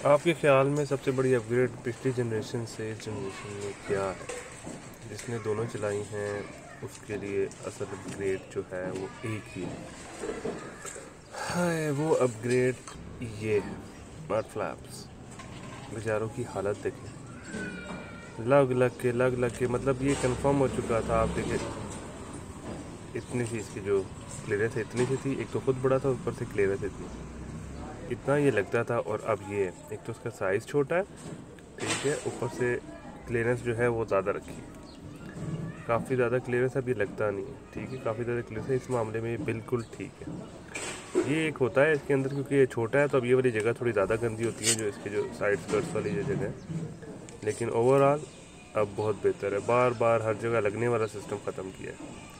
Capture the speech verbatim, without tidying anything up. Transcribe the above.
आपके ख्याल में सबसे बड़ी अपग्रेड पिछली जनरेशन से इस जनरेशन में क्या है? जिसने दोनों चलाई हैं उसके लिए असल अपग्रेड जो है वो एक ही है। हाय वो अपग्रेड ये है मड फ्लैप्स। बेचारों की हालत देखें, लग लग के लग लग के मतलब ये कंफर्म हो चुका था। आप देखें इतनी सी इसकी जो क्लियरेंस है इतनी सी थी, एक तो खुद बड़ा था ऊपर से क्लियरेंस इतनी, इतना ये लगता था। और अब ये है, एक तो उसका साइज़ छोटा है, ठीक है, ऊपर से क्लियरेंस जो है वो ज़्यादा रखी है, काफ़ी ज़्यादा क्लियरेंस अब ये लगता नहीं है, ठीक है, काफ़ी ज़्यादा क्लियरेंस है इस मामले में, ये बिल्कुल ठीक है। ये एक होता है इसके अंदर क्योंकि ये छोटा है तो अब ये वाली जगह थोड़ी ज़्यादा गंदी होती है, जो इसके जो साइड स्कर्ट्स वाली जो जगह है, लेकिन ओवरऑल अब बहुत बेहतर है। बार बार हर जगह लगने वाला सिस्टम ख़त्म किया है।